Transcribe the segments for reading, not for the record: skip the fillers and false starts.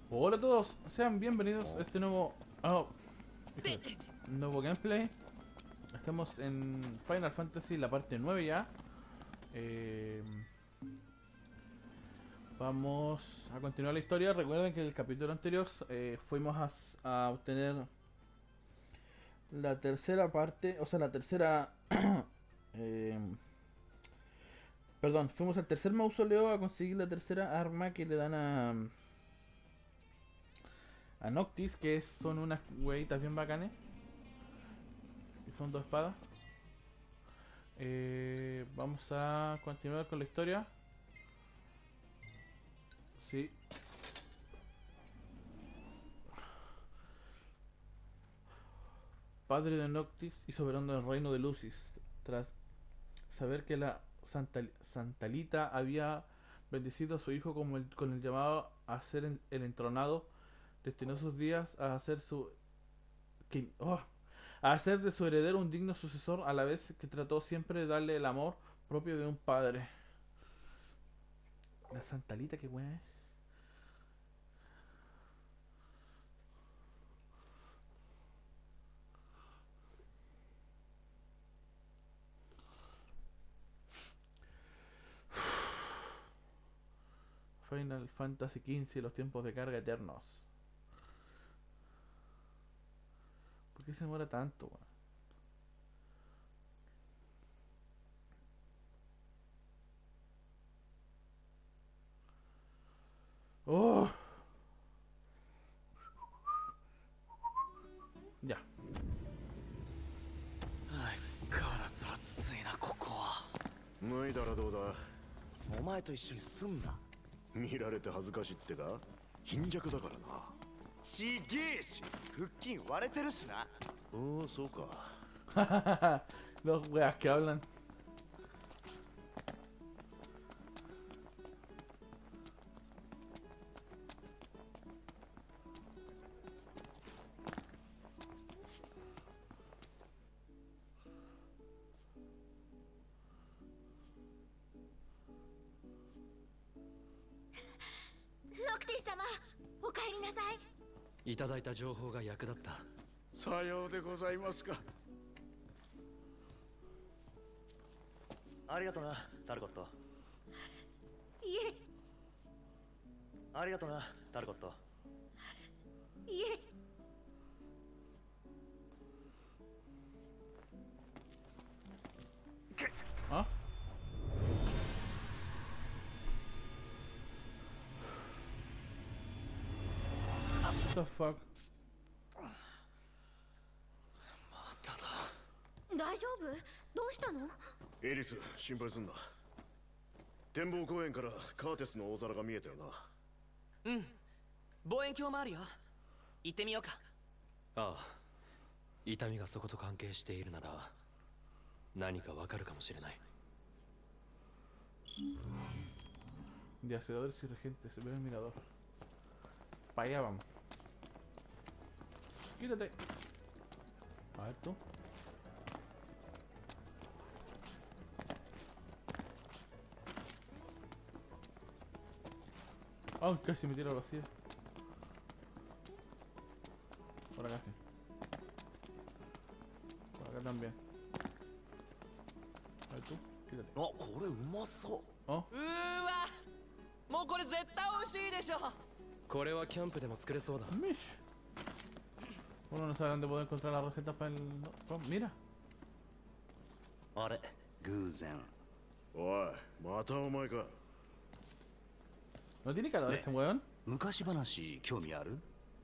Hola a todos, sean bienvenidos a este nuevo gameplay. Estamos en Final Fantasy, la parte 9 ya. Eh, Vamos a continuar la historia. Recuerden que en el capítulo anterior fuimos a obtener la tercera parte, o sea, la tercera... eh, perdón, fuimos al tercer mausoleo a conseguir la tercera arma que le dan a Noctis, que son unas huevitas bien bacanes. Y son dos espadas. Vamos a continuar con la historia. Sí. Padre de Noctis y soberano del reino de Lucis. Tras saber que la Santalita había bendecido a su hijo con el llamado a ser el entronado, destinó sus días a hacer a hacer de su heredero un digno sucesor, a la vez que trató siempre de darle el amor propio de un padre. La Santalita, qué buena es. Final Fantasy XV, los tiempos de carga eternos. ¿Por qué se demora tanto, weón? ¡Oh! Ya. カラス暑いなここは。 脱いだらどうだ。 お前と一緒に住んだ。 見られて恥ずかしいってか。貧弱だからな。 ちげえし、腹筋割れてるしな。 おお、そうか。 Los weas que hablan. Noctis 様、お帰りなさい。 いただいた情報が役立った。 さようでございますか。 ありがとな、タルコット。 いえ、 ありがとな、タルコット。 いえ。 ¿Ah? What the fuck? 大丈夫？どうしたの？ エリス、心配すんな。展望公園からカーテスの大皿が見えたよな。 うん、望遠鏡もあるよ。行ってみようか。 ああ、痛みがそこと関係しているなら何かわかるかもしれない。 De hacedores y regentes, se ve el mirador. Para allá vamos. Quítate. A ver tú. Oh, casi me tiro al vacío. Por acá sí. Por acá también. A ver tú, quítate. あ、これうまそう。 Oh, うーわ、もうこれ絶対美味しいでしょ。 これはキャンプでも作れそうだ。 Mish. Uno no sabe dónde puedo encontrar las recetas para el... Oh, mira. あれ、偶然。 おい、またお前か。 ¿No tiene cara de ese weón? 昔話興味ある？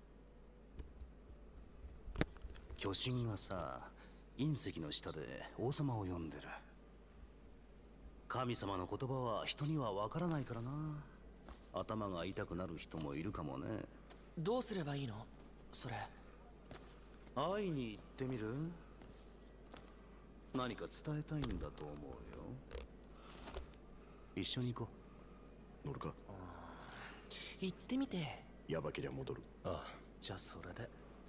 巨神がさ、隕石の下で王様を呼んでる。神様の言葉は人にはわからないからな。頭が痛くなる人もいるかもね。 どうすればいいの？それ。 会いに行ってみる？何か伝えたいんだと思うよ。一緒に行こ乗るか。 行ってみて。 やばけりゃ戻る。 ああ、 う。じゃあそれで。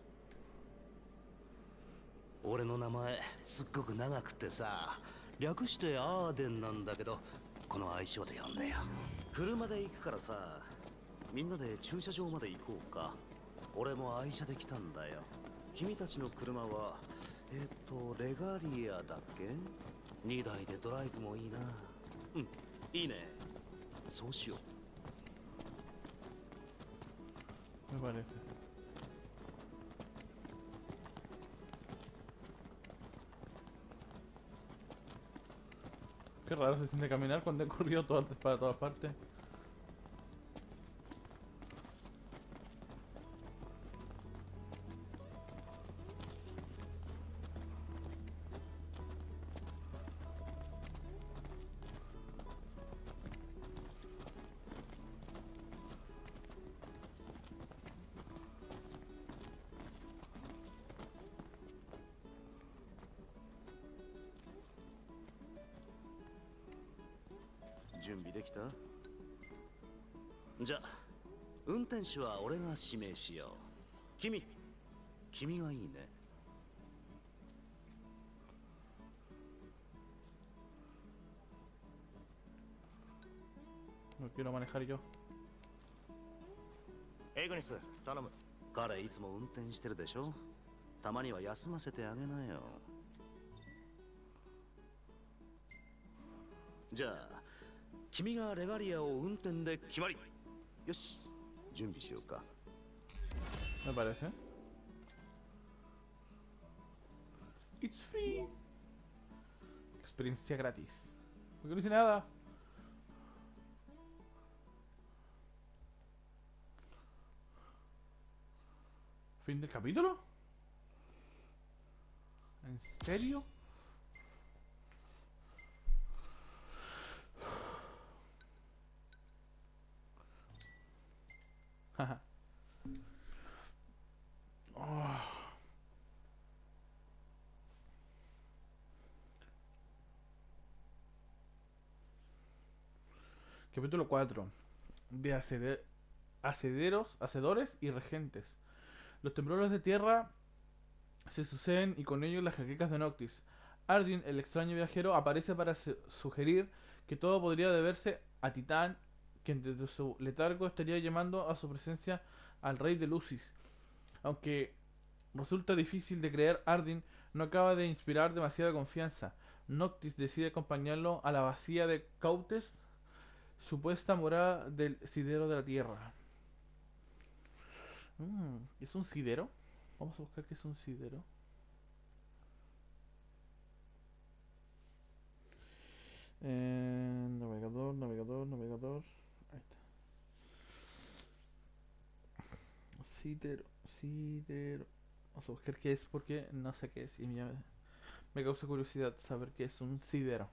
俺の名前すっごく長くてさ、略してアーデンなんだけど、この愛称で呼んだよ。車で行くからさ、 みんなで駐車場まで行こうか。俺も愛車で来たんだよ。君たちの車はレガリアだっけ。2台でドライブもいいな。うん、いいね。そうしよう。 Me parece. Qué raro se siente caminar cuando he corrido para todas partes. 準備できた？じゃあ運転手は俺が指名しよう。君がいいね。 No quiero manejar yo. エグニス、頼む。 彼いつも運転してるでしょ。たまには休ませてあげなよ。じゃあ君がレガリアを運転で決まり。よし、準備しようか。 Me parece. It's free. Experiencia gratis. Porque no hice nada. ¿Fin del capítulo? ¿En serio? Haha. Oh. Capítulo 4 de hacedores y regentes. Los temblores de tierra se suceden y con ellos las jaquecas de Noctis. Ardyn, el extraño viajero, aparece para sugerir que todo podría deberse a Titán, quien desde su letargo estaría llamando a su presencia al rey de Lucis. Aunque resulta difícil de creer, Ardyn no acaba de inspirar demasiada confianza. Noctis decide acompañarlo a la vacía de Cautes, supuesta morada del sidero de la tierra. ¿Es un sidero? Vamos a buscar qué es un sidero. Navegador. Ahí está. Sidero. Vamos a buscar qué es porque no sé qué es y me causa curiosidad saber qué es un sidero.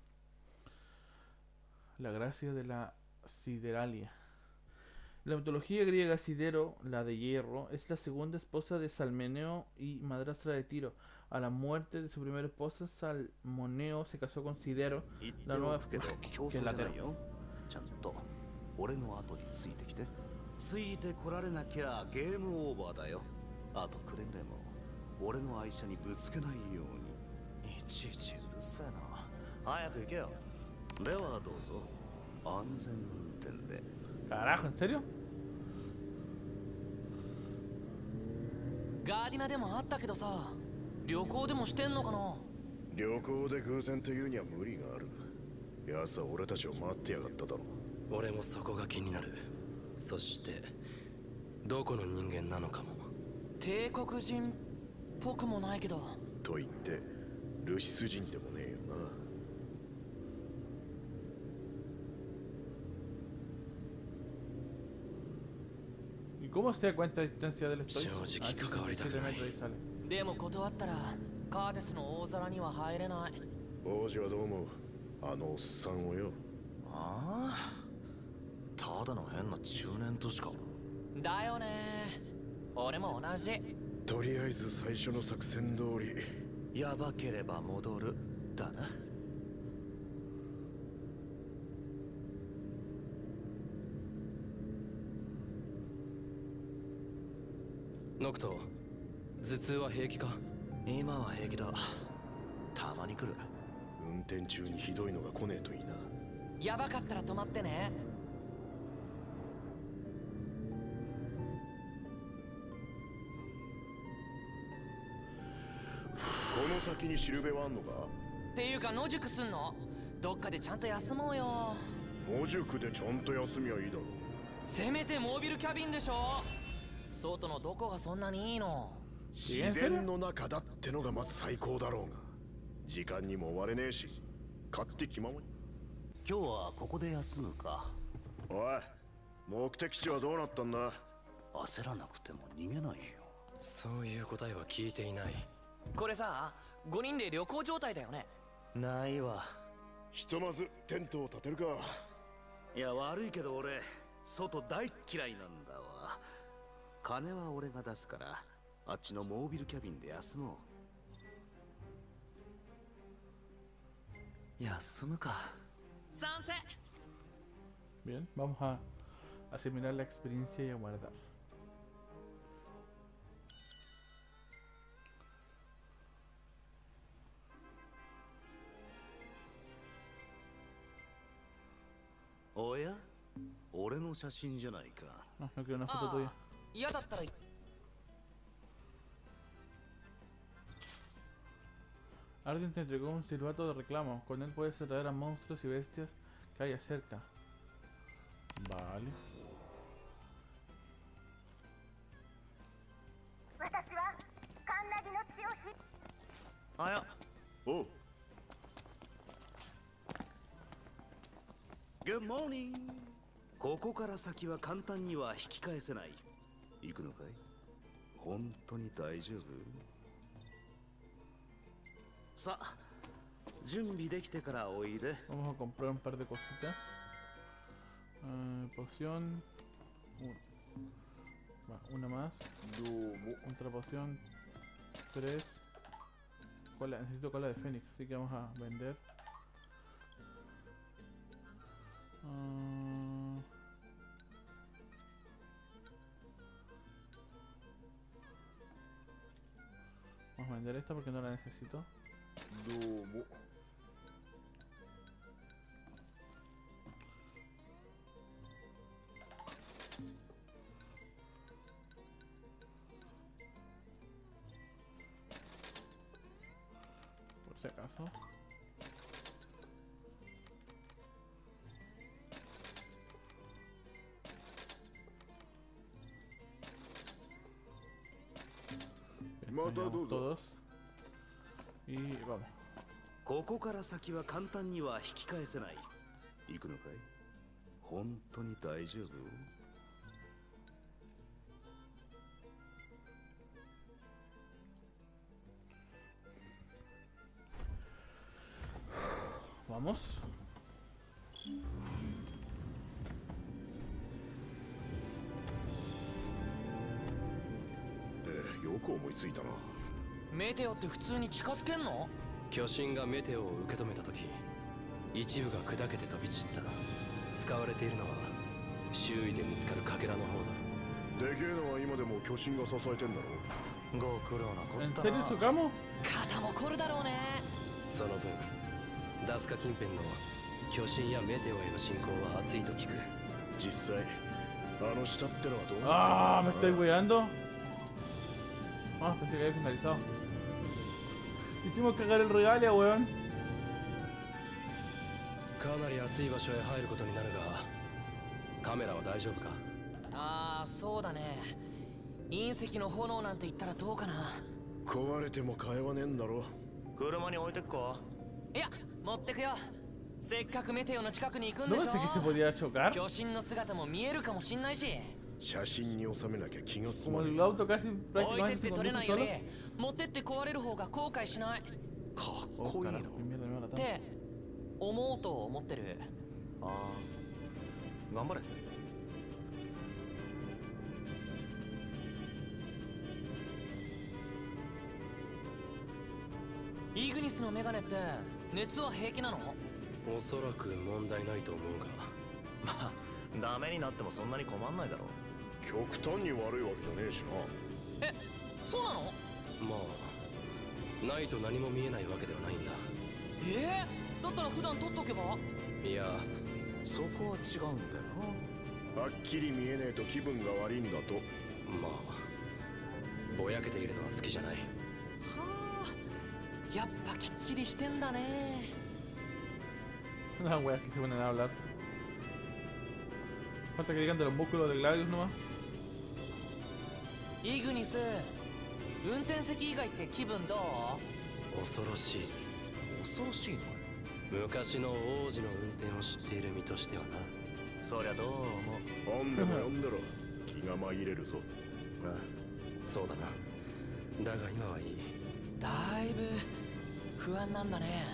La gracia de la sideralia. La mitología griega, Sidero, la de hierro, es la segunda esposa de Salmeneo y madrastra de Tiro. A la muerte de su primera esposa, Salmoneo se casó con Sidero, la nueva que es latero. ちゃんと俺の後についてきて。ついてこられなきゃゲームオーバーだよ。あとくれんでも俺の愛車にぶつけないように。いちいちうるせえな。早く行けよ。ではどうぞ。安全運転で。 Carajo, ¿en serio? ガーディナでもあったけどさ、旅行でもしてんのかな。 旅行で偶然というには無理がある。奴は俺たちを待ってやがっただろう。 俺もそこが気になる。そしてどこの人間なのかも。 帝国人っぽくもないけど。 と言ってルシス人でもねえよな。 ¿Cómo se da cuenta de distancia del estoy? 正直関わりたくない。 でも断ったらカーテスの大皿には入れない。 王子はどう思う？あのおっさんをよ。 ああ、ただの変な中年都市か。 だよね。俺も同じ。 とりあえず最初の作戦通り。 やばければ戻るだな。 ノクト、頭痛は平気か？ 今は平気だ。たまに来る。 運転中にひどいのが来ねえといいな。 やばかったら止まってね。 の先にしるべはあんのか。 っていうか野宿すんの？どっかでちゃんと休もうよ。 野宿でちゃんと休みはいいだろう。 せめてモービルキャビンでしょ。外のどこがそんなにいいの？ 自然の中だってのがまず最高だろうが、時間にも追われねえし、勝手気ままに。 今日はここで休むか。 おい、目的地はどうなったんだ。 焦らなくても逃げないよ。 そういう答えは聞いていない。 これさ、5人で旅行状態だよね。 ないわ。 ひとまずテントを立てるか。 いや悪いけど俺外大嫌いなんだわ。金は俺が出すからあっちのモービルキャビンで休もう。休むか。 賛成。 Bien, vamos a asimilar la experiencia y a guardar. ¿Oya? 俺の写真じゃないか。 No, no quiero una foto tuya. 嫌だったら Alguien te entregó un silbato de reclamo. Con él puedes atraer a monstruos y bestias que haya cerca. Vale. 私はカンナギの血を引あや。 おう。 Good morning。ここから先は簡単には引き返せない。行くのかい？本当に大丈夫？さあ、準備できてからおいで。 Vamos a comprar un par de cositas. Poción. Una más. Otra poción. 3. Necesito cola de fénix, así que vamos a vender. Vamos a vender esta porque no la necesito. どうも。 Por si acaso. Matados. Todos. Y vamos. ここから先は簡単には引き返せない。行くのかい？本当に大丈夫？ Vamos. よく思いついたな。 メテオって普通に近づけんの？ 巨神がメテオを受け止めた時、一部が砕けて飛び散った。使われているのは周囲で見つかるかけらの方だ。 でけえのは今でも巨神が支えてんだろ。 ご苦労なこ ¿En った serio な。 tocamos? 肩も凝るだろうね。 その分ダスカ近辺の巨神やメテオへの侵攻は熱いと聞く。 実際あの下ってのはどうな ¡Ah! ん ¡Me だ estoy guiando! Ah, pensé que había finalizado. Hicimos cagar el regalia, weón. かなり熱い場所へ入ることになるが、カメラは大丈夫か？ ああ、そうだね。隕石の炎なんて言ったらどうかな。 壊れても買えはねえんだろ。 車に置いてっか？ いや、持ってくよ。せっかくメテオの近くに行くん ¿No でしょ。 pensé que se podía chocar? 巨神の姿も見えるかもしんないし。 写真に収めなきゃ気が済 Como まね el え。 auto casi 置いてっ prácticamente て se 取れ conduce ないよ solo. り持ってって壊れる方が後悔しないっかっ Oh, こいいな。 carajo, qué mierda me va a matar. て思うと思ってる。 ああ、頑張れ。 イグニスのメガネって熱は平気なの？ おそらく問題ないと思うが。 まあ、ダメになってもそんなに困んないだろう。 極端に悪いわけじゃねえしな。 え、そうなの？ まあないと何も見えないわけではないんだ。 だったら普段撮っとけば？ いや、 そこは違うんだよはっきり見えねえと気分が悪いんだと。 まあぼやけているのは好きじゃない。 はあ、 やっぱきっちりしてんだね。 Las weas que se ponen a hablar. Falta que digan de los músculos de Gladius nomás. イグニス、運転席以外って気分どう？ 恐ろしい。 恐ろしいの？ 昔の王子の運転を知っている身としてはな。 そりゃどうも。 本でも読んでろ。気が紛れるぞ。 ああ、そうだな。だが今はいい。 だいぶ不安なんだね。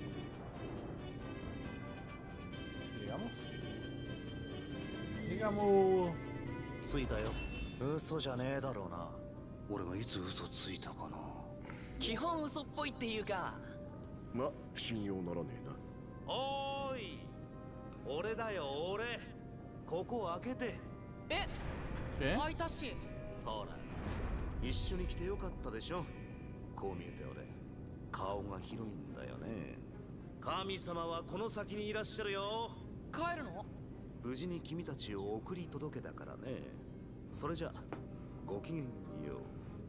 Digamos. ついたよ。嘘じゃねえだろうな。俺がいつ嘘ついたかな。 基本嘘っぽいっていうか。 ま、信用ならねえな。 おーい、俺だよ俺。ここ開けて。 え、 ¿Qué? 開いたし。 ほら、一緒に来てよかったでしょ。こう見えて俺、顔が広いんだよね。神様はこの先にいらっしゃるよ。 帰るの？ 無事に君たちを送り届けたからね。それじゃごきげんよう。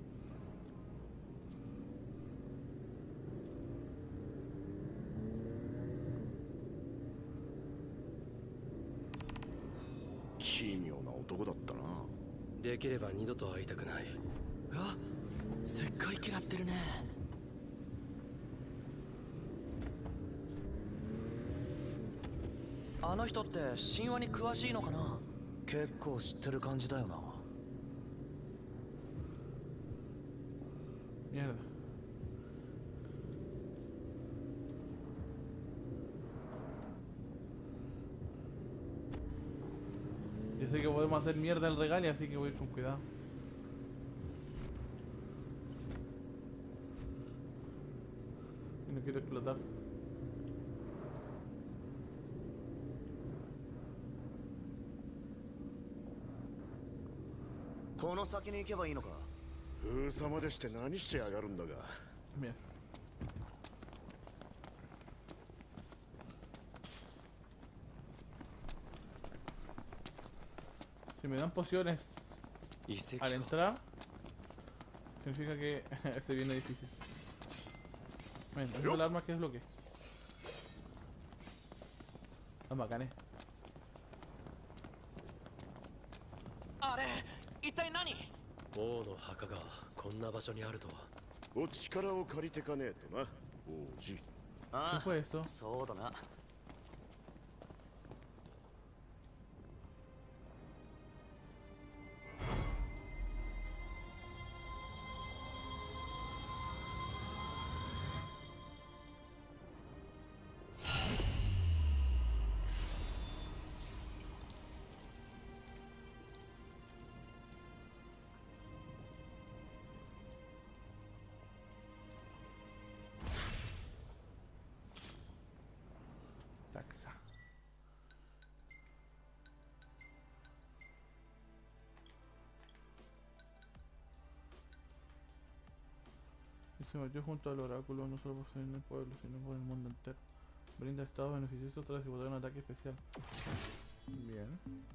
奇妙な男だったな。 できれば二度と会いたくない。 うわ、すっごい嫌ってるね。あの人って神話に詳しいのかな？ 結構知ってる感じだよな。 Mierda. Yo sé que podemos hacer mierda el regalo, así que voy con cuidado. Y no quiero explotar. 封鎖までして何してやがるんだが。 Bien. Si me dan pociones 遺跡 al か。 entrar, significa que este viene difícil. Bien, eso es el arma que es lo que. Ah, bacán, あれ、一体何？ 王の墓がこんな場所にあるとは。 お力を借りてかねえとな、王子。 ¿Qué fue esto? そうだな。 Taxa. Y se metió junto al oráculo no solo por ser en el pueblo, sino por el mundo entero. Brinda estados beneficiosos tras ejecutar un ataque especial. Bien.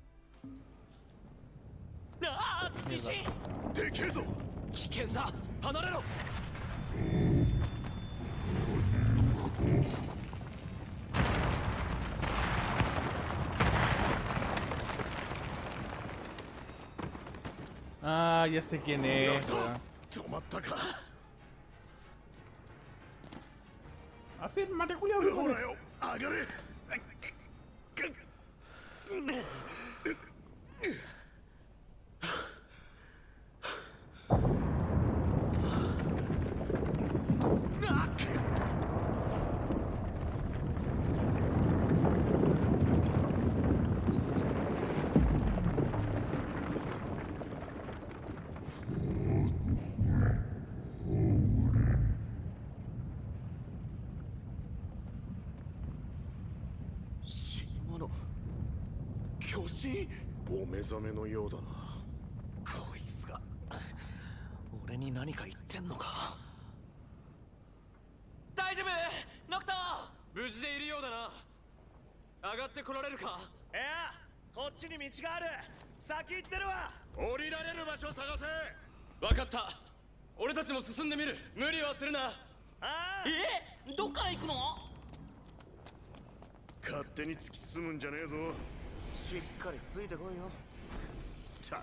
ああ、地震！ でけえぞ。 危険だ。離れろ。 Ah, ya sé quién es. 止まったか。 Afírmate, Julio. ほらよ、上がれ。 お目覚めのようだな。 こいつが俺に何か言ってんのか。 大丈夫？ノクト？ 無事でいるようだな。上がってこられるか？ いや、こっちに道がある。先行ってるわ。 降りられる場所を探せ。 分かった。俺たちも進んでみる。無理はするな。 どっから行くの？ 勝手に突き進むんじゃねえぞ。しっかりついてこいよ。た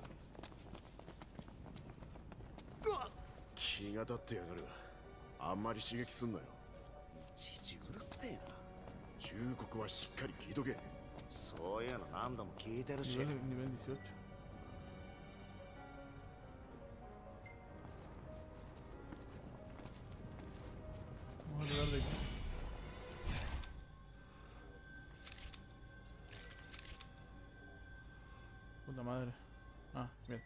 気が立ってやがる。あんまり刺激すんなよ。 いちいちうるせえな。 忠告はしっかり聞いとけ。 そういうの何度も聞いてるし。 Nivel 18. Vamos a tratar de... Puta madre. Ah, bien.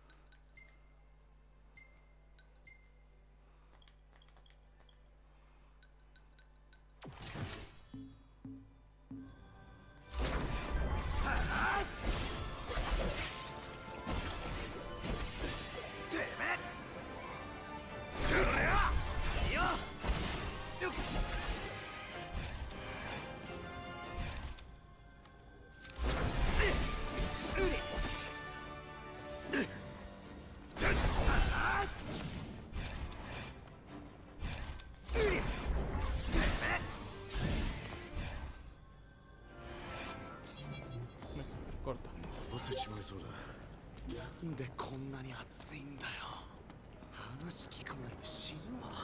Corta. 乗せちまいそうだ。 なんでこんなに熱いんだよ。話聞く前に死ぬわ。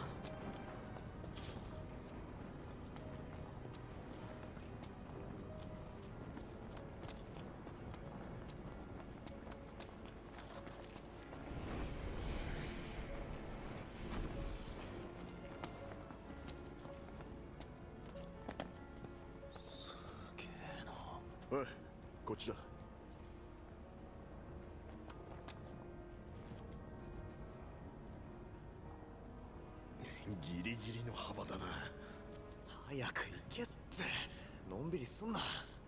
すげえな。 おい、こっちだ。ギリギリの幅だな。 早く行けって。のんびりすんな。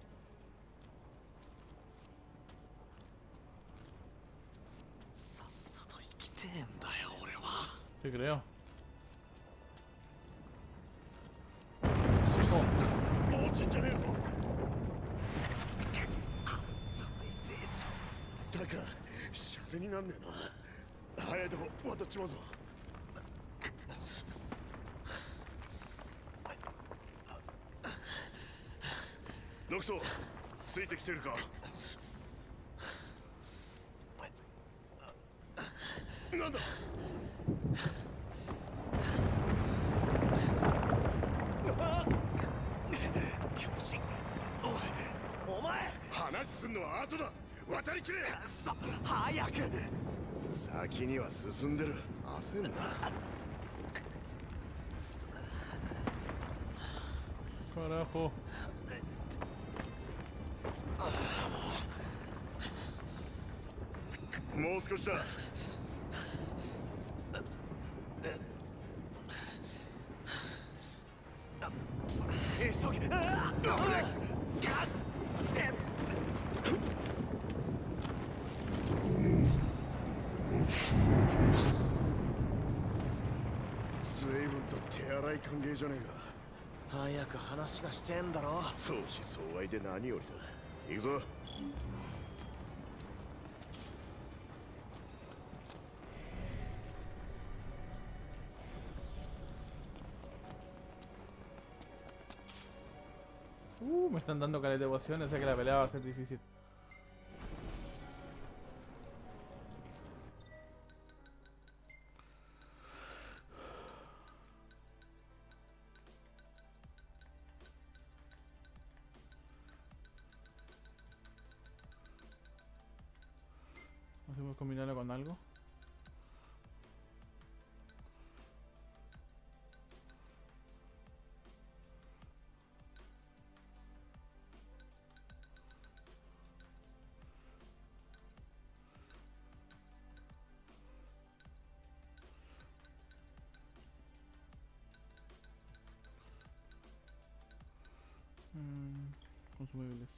さっさと生きてえんだよ俺は。 Te creo. 落ちんじゃねえぞ。 最低じゃん。 だからシャレになんねえな。早いとこ渡っちまうぞ。ノクトついてきてるか。なんだ。 巨人、お前話すんのは後だ。渡りきれ。 くそ、早く。 先には進んでる。焦んな。 Carajo. もう少しだ。 急げ。 随分と手荒い歓迎じゃねえか。 早く話がしてんだろ。 相思相愛で何よりだ。行くぞ。 Me están dando caleta de pociones, o sea que la pelea va a ser difícil. Vamos a combinarlo con algo. Consumibles.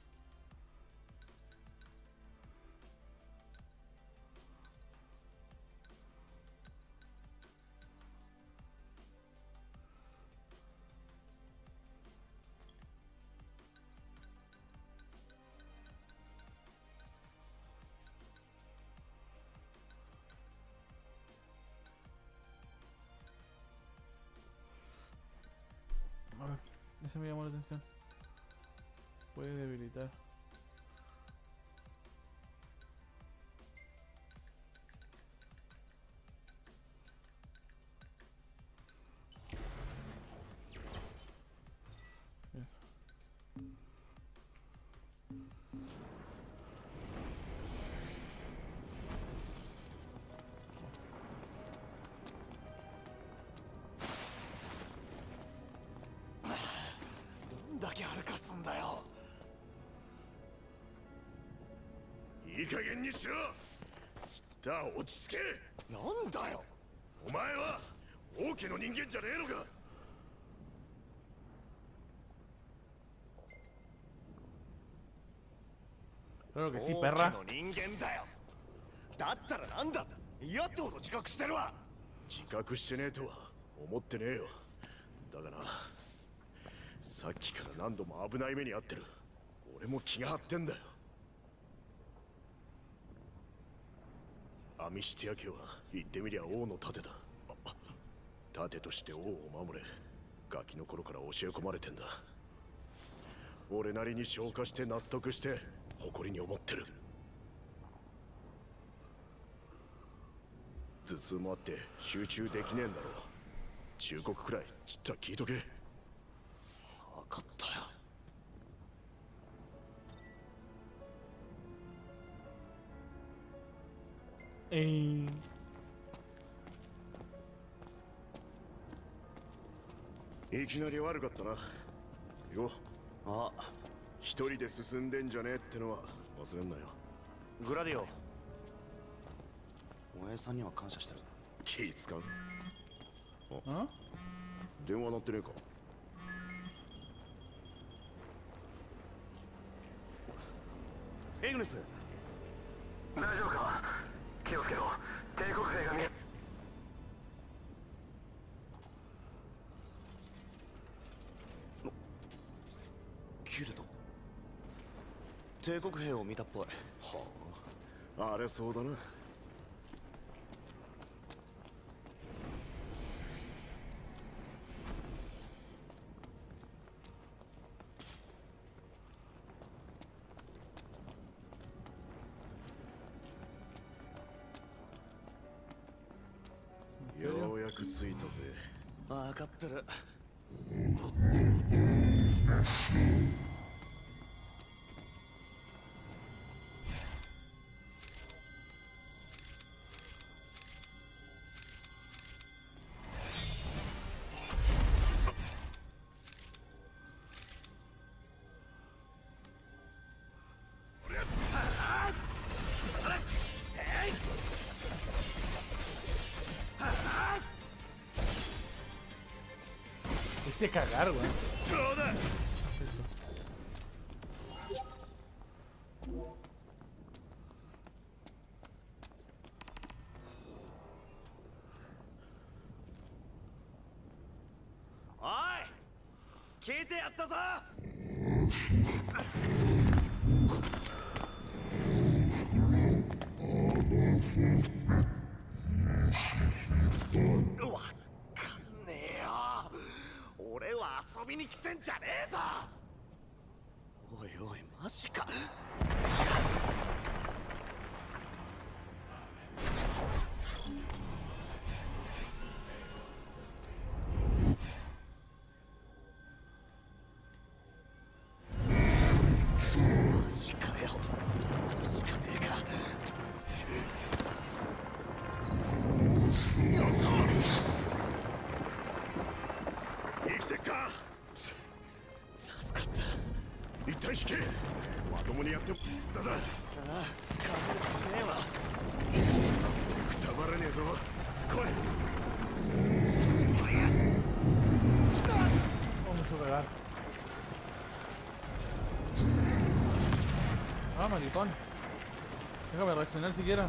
me llamó la atención. Puede debilitar. いい加減にしろ。ちった落ち着け。なんだよ、お前は王家の人間じゃねえのか。 Claro que sí, perra. 王家の人間だよ。だったらなんだ、嫌ってほど自覚してるわ。自覚してねえとは思ってねえよ。だがな、さっきから何度も危ない目に遭ってる。俺も気が張ってんだよ。アミシティア家は言ってみりゃ王の盾だ。盾として王を守れ、ガキの頃から教え込まれてんだ。俺なりに消化して納得して誇りに思ってる。頭痛もあって集中できねえんだろう。忠告くらいちった聞いとけ。分かったよ。いきなり悪かったな。よ、あ、一人で進んでんじゃねえってのは忘れんなよ。 グラディオ、お前さんには感謝してる。 気使う。 あ、 電話鳴ってねえか。 エグネス、 大丈夫か。気をつけろ、帝国兵が見え。 キュルト、帝国兵を見たっぽい。 はあ、あれそうだな。ようやく着いたぜ。 分かってる。 Hice cagar, weón. おい、聞いてやったぞ。わかんねえよ。俺は遊びに来てんじゃねえぞ。おいおい、マジか。マジかよ。しかねえか。 生きてっか。 助かった。 一旦引け。まともにやってもだだ。 ああ、勝てる気しねえわ。 くたばらねえぞ。来い。 Oh, me hizo cagar. Ah, maricón. Déjame reaccionar siquiera.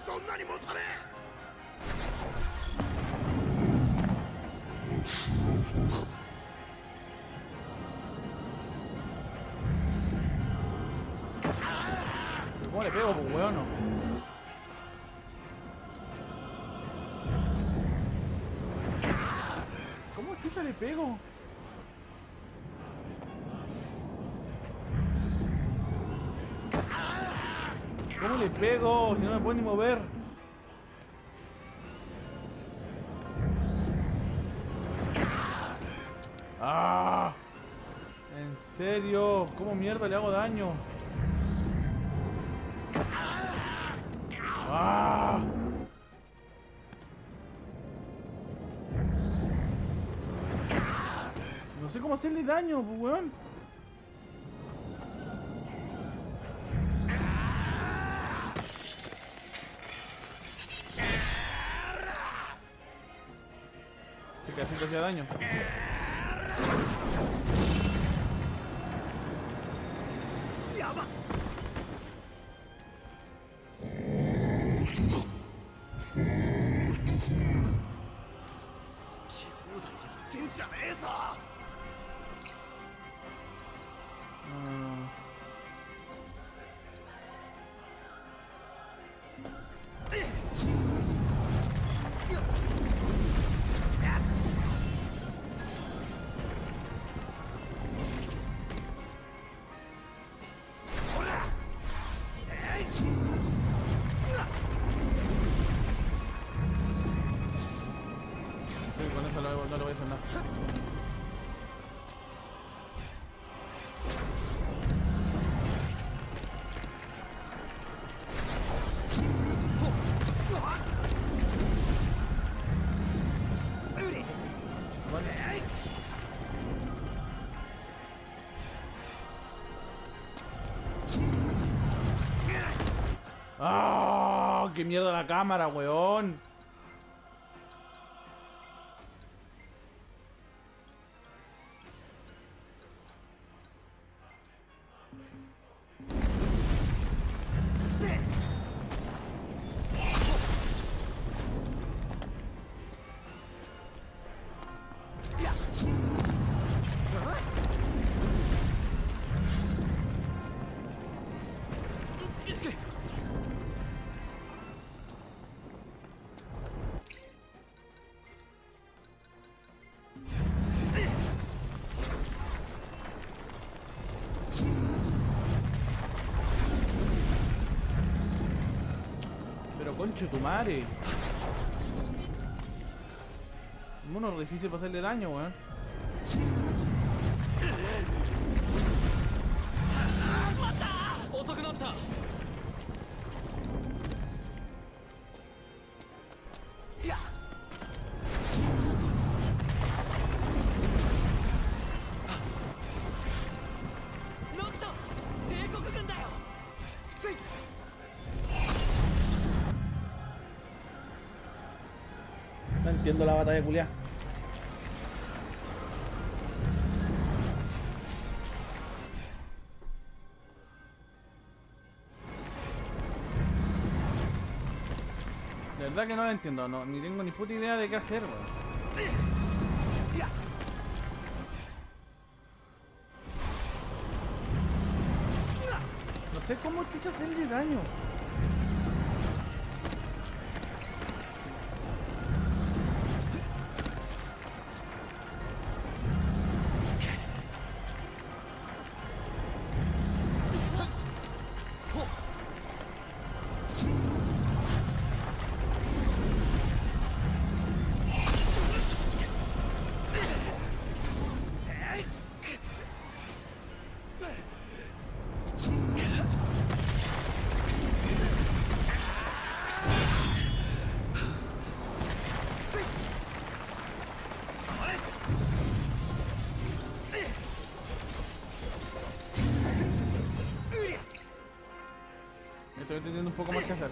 そんなに持たね ¿Cómo le pego, pues, weón? ¿Cómo chucha le pego? ¿Cómo le pego? Si no me puedo ni mover. ¡Ah! ¿En serio? ¿Cómo mierda le hago daño? ¡Ah! No sé cómo hacerle daño, pues, weón. Se queda sin que hacía daño. Con eso no lo voy a hacer nada. ¡Ah! ¡Qué mierda la cámara, weón! Conche tu madre. Mono es difícil para hacerle daño, weón. No entiendo la batalla culiá. De verdad que no la entiendo, no, ni tengo ni puta idea de qué hacer, weón. No sé cómo chucha hacerle daño. Estoy entendiendo un poco más qué hacer.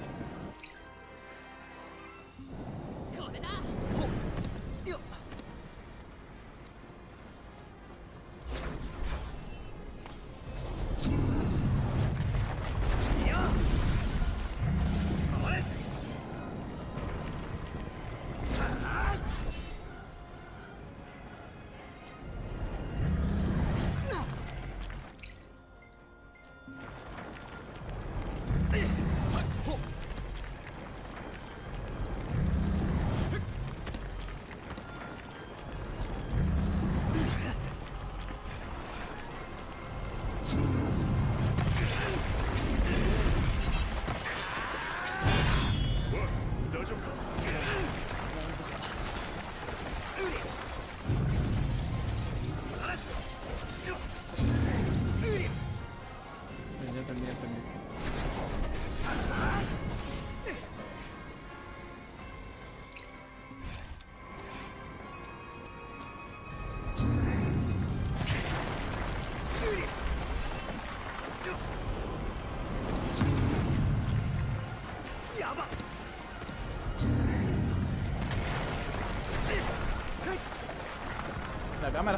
La cámara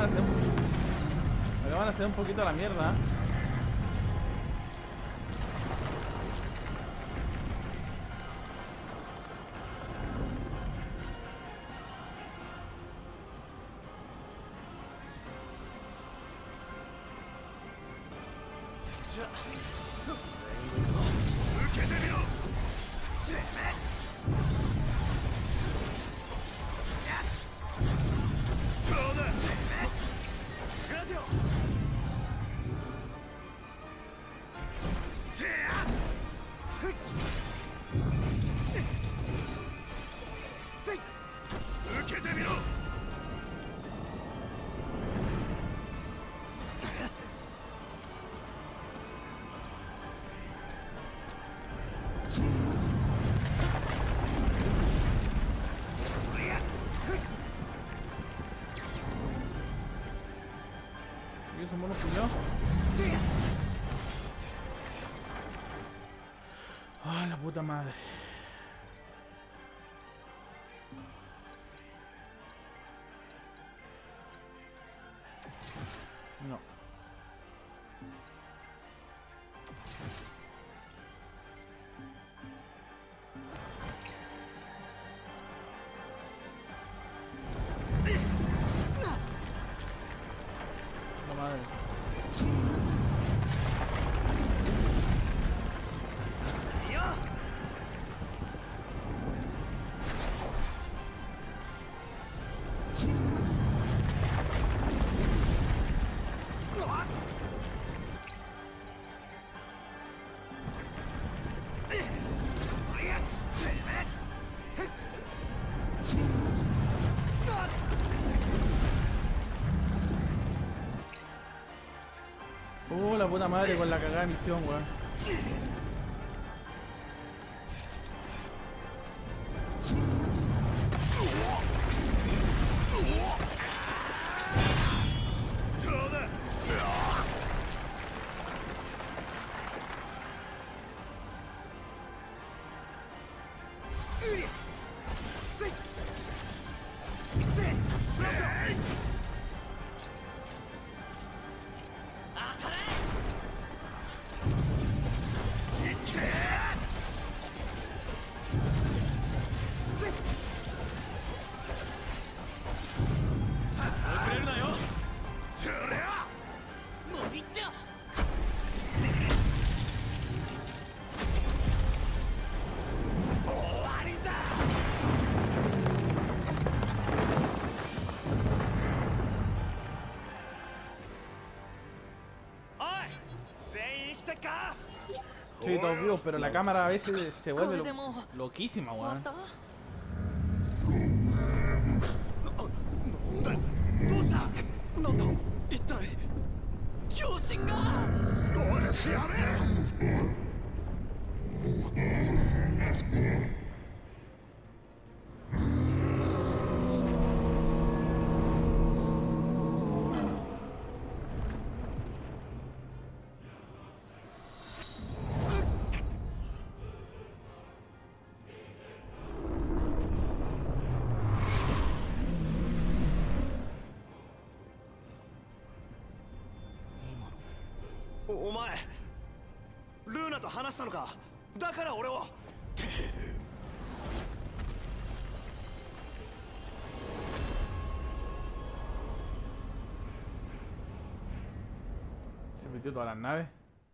se da un poquito a la mierda. ¿Y esos monos puñados? ¡Ah, la puta madre! No. La madre. La puta madre con la cagada misión, weón. Sí, todos vivos, pero la cámara a veces se vuelve loquísima, weón. なんだ一体狂信がやめお前ルーナと話したのかだから俺を Se metió todas las naves.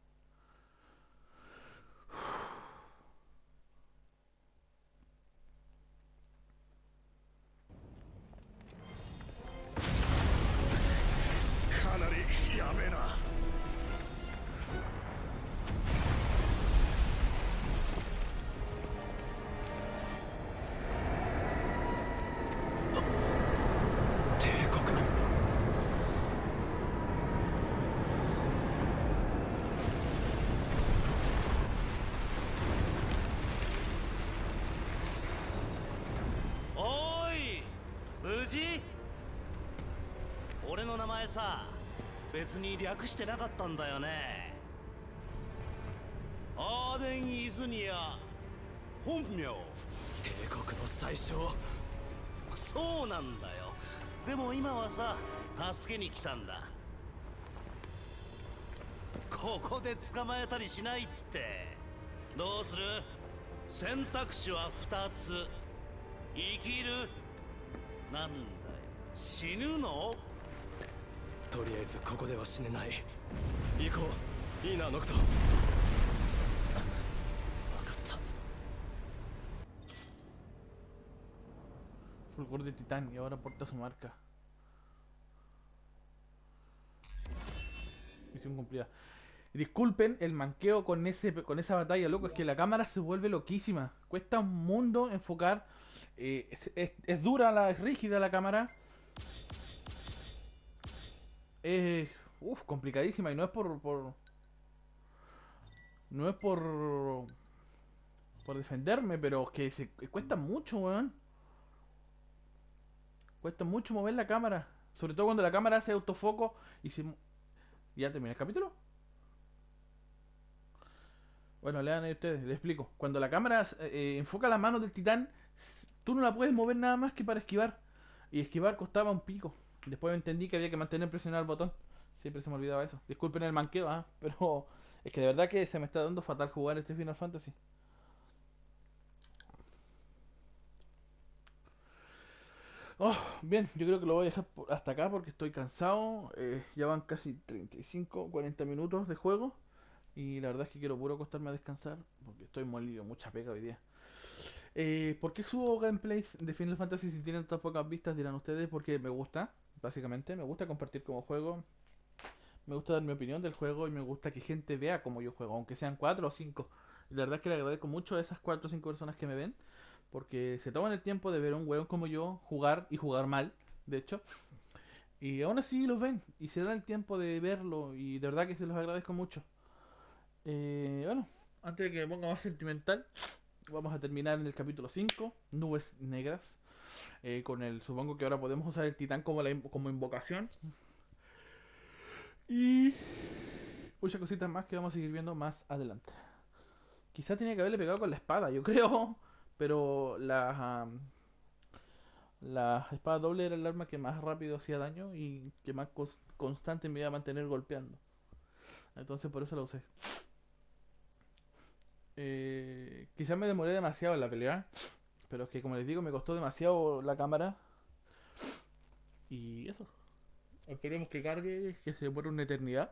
俺の名前さ別に略してなかったんだよねアーデン・イズニア本名帝国の最初そうなんだよでも今はさ、助けに来たんだ。ここで捕まえたりしないって。どうする？選択肢は2つ。生きる？なんだよ、死ぬの？ とりあえずここでは死ねない。行こう。いいな、ノクト。 分かった。 Fulgor de titán y ahora porta su marca. Misión cumplida. Disculpen el manqueo con esa batalla, loco. Es que la cámara se vuelve loquísima. Cuesta un mundo enfocar. Es dura, es rígida la cámara. Es complicadísima. Y no es no es por defenderme, pero es que cuesta mucho, weón. Cuesta mucho mover la cámara. Sobre todo cuando la cámara hace autofoco y se... ¿Ya terminé el capítulo? Bueno, lean ahí ustedes, les explico. Cuando la cámara enfoca las manos del titán, tú no la puedes mover nada más que para esquivar. Y esquivar costaba un pico. Después entendí que había que mantener presionado el botón. Siempre se me olvidaba eso. Disculpen el manqueo, pero es que de verdad que se me está dando fatal jugar este Final Fantasy. Oh, bien, yo creo que lo voy a dejar hasta acá porque estoy cansado. Ya van casi 35, 40 minutos de juego. Y la verdad es que quiero puro acostarme a descansar porque estoy molido, mucha pega hoy día. ¿Por qué subo gameplays de Final Fantasy si tienen tan pocas vistas? Dirán ustedes. Porque me gusta, básicamente. Me gusta compartir como juego. Me gusta dar mi opinión del juego y me gusta que gente vea cómo yo juego, aunque sean 4 o 5. La verdad es que le agradezco mucho a esas 4 o 5 personas que me ven. Porque se toman el tiempo de ver a un weón como yo jugar y jugar mal, de hecho. Y aún así los ven y se dan el tiempo de verlo y de verdad que se los agradezco mucho. Bueno, antes de que me ponga más sentimental, vamos a terminar en el capítulo 5, Nubes Negras. Supongo que ahora podemos usar el titán como invocación. Y muchas cositas más que vamos a seguir viendo más adelante. Quizá tenía que haberle pegado con la espada, yo creo. Pero la espada doble era el arma que más rápido hacía daño y que más constante me iba a mantener golpeando. Entonces por eso la usé. Quizás me demoré demasiado en la pelea. Pero es que como les digo me costó demasiado la cámara. Y eso. Esperemos que cargue, que se demore una eternidad.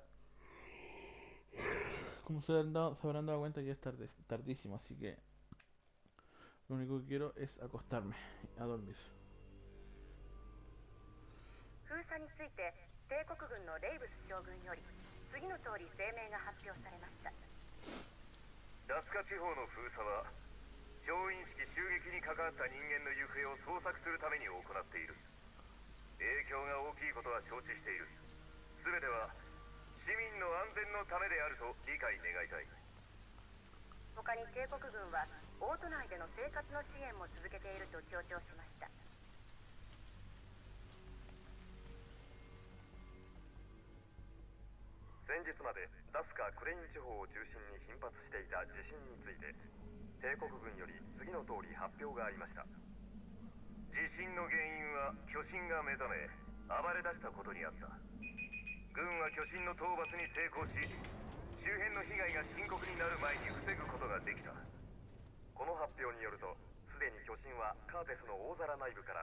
Como se habrán dado cuenta ya es tardísimo, así que... Lo único que quiero es acostarme a dormir. 封鎖について帝国軍のレイブス将軍より次の通り声明が発表されました。 ダスカ地方の封鎖は調印式襲撃に関わった人間の行方を捜索するために行っている。影響が大きいことは承知している。全ては市民の安全のためであると理解願いたい。 他に帝国軍はオート内での生活の支援も続けていると強調しました。 先日までダスカ・クレイン地方を中心に頻発していた地震について帝国軍より次の通り発表がありました。地震の原因は巨神が目覚め暴れ出したことにあった。軍は巨神の討伐に成功し周辺の被害が深刻になる前に防ぐことができた。この発表によるとすでに巨神はカーテスの大皿内部から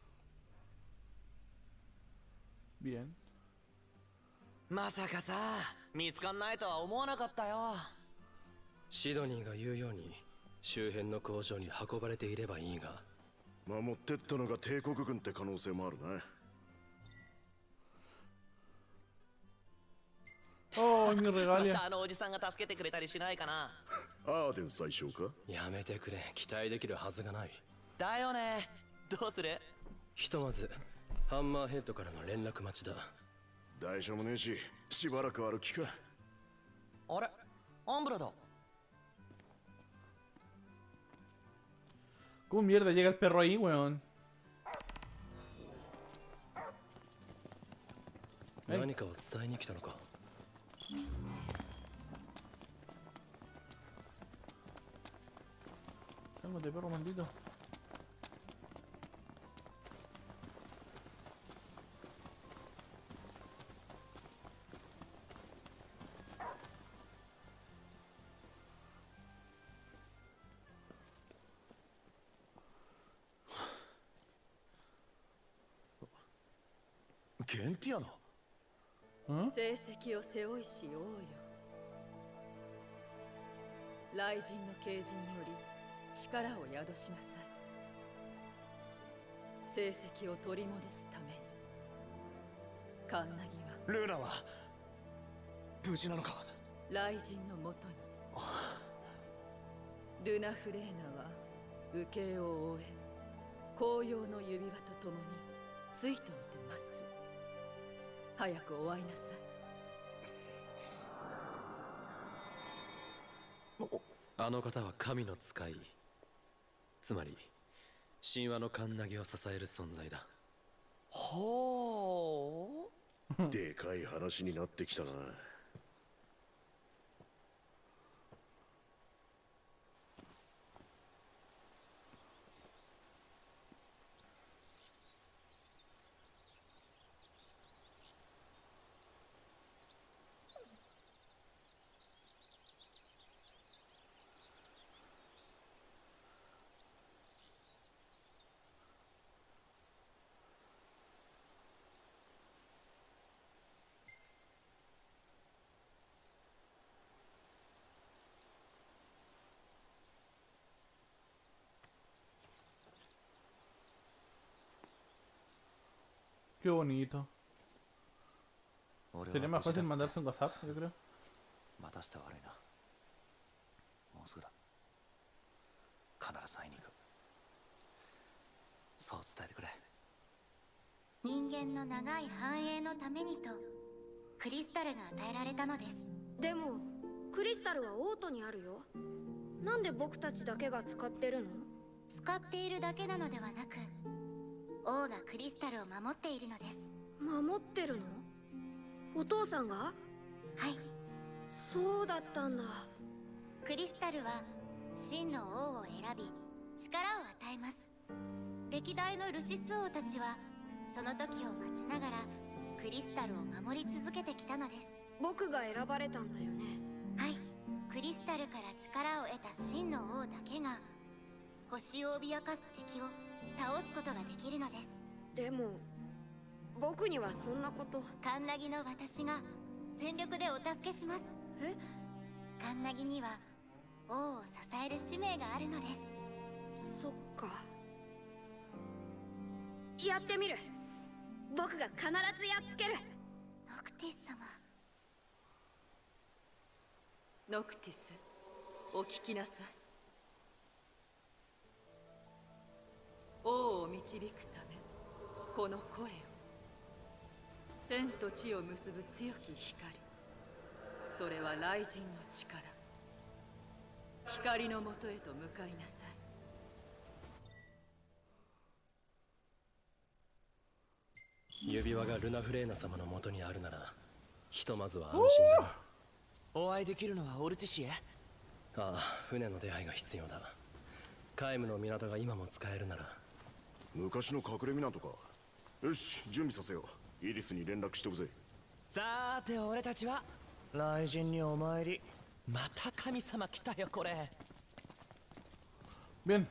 Bien. まさかさ、見つかんないとは思わなかったよ。 シドニーが言うように周辺の工場に運ばれていればいいが、 守ってったのが帝国軍って可能性もあるな。 Oh, mi ま regalia. たあのおじさんが助けてくれたりしないかな。 アーデン最小か？ やめてくれ。期待できるはずがない。 だよね。どうする？ ひとまずハンマーヘッドからの連絡待ちだ。 大丈夫ねえし、しばらく歩きか。 あれ、アンブラだ。 ¿Cómo mierda llega el perro ahí, weón? 何かを伝えに来たのか。 Cálmate, perro maldito. ゲンティアの ¿Ah? 成績を背負いし王よ。雷神の啓示により力を宿しなさい。成績を取り戻すために。カンナギはルーナは無事なのか。 雷神のもとに。ルナフレーナは受刑を終え、紅葉の指輪とともに水とにて待つ。早くお会いなさい。 あの方は神の使い、つまり神話のカンナギを支える存在だ。 ほう。 でかい話になってきたな。 Qué bonito. Sería más fácil mandarse un WhatsApp, yo creo. 待たせて悪いな。もうすぐだ。必ず会いに行く。そう伝えてくれ。 人間の長い繁栄のためにとクリスタルが与えられたのです。 でもクリスタルはオートにあるよ。なんで僕たちだけが使ってるの？ 使っているだけなのではなく、王がクリスタルを守っているのです。 守ってるの？お父さんが？ はい。 そうだったんだ。 クリスタルは真の王を選び力を与えます。歴代のルシス王たちはその時を待ちながらクリスタルを守り続けてきたのです。 僕が選ばれたんだよね。 はい。クリスタルから力を得た真の王だけが星を脅かす敵を倒すことができるのです。 でも僕にはそんなこと。 カンナギの私が全力でお助けします。 え？ カンナギには王を支える使命があるのです。 そっか。やってみる。僕が必ずやっつける。 ノクティス様。 ノクティス、お聞きなさい。王を導くためこの声を。天と地を結ぶ強き光、それは雷神の力。光のもとへと向かいなさい。指輪がルナフレーナ様のもとにあるなら、ひとまずは安心だな。 お会いできるのはオルティシエ？ ああ、船の出会いが必要だ。カイムの港が今も使えるなら。 昔の隠れ港か。よし、準備させよう。イリスに連絡しとくぜ。 さーて俺たちは雷神にお参り。また神様来たよこれ。 Bien.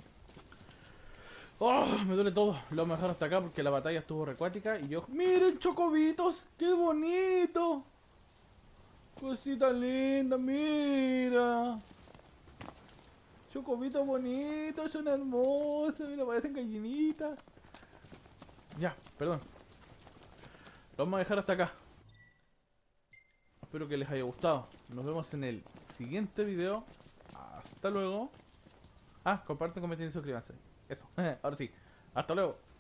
Oh, me duele todo. Lo vamos a dejar hasta acá porque la batalla estuvo recuática y yo... ¡Miren, chocobitos! ¡Qué bonito! Cosita linda, mira. Chocobitos bonitos, son hermosos, mira, parecen gallinitas. Ya, perdón. Lo vamos a dejar hasta acá. Espero que les haya gustado. Nos vemos en el siguiente video. Hasta luego. Ah, comparten, comenten y suscríbanse. Eso. Ahora sí. Hasta luego.